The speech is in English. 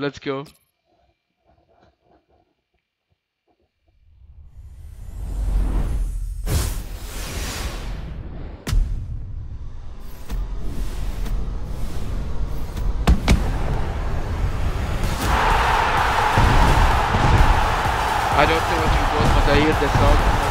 let's go. I don't know what you got, but I hear the sound.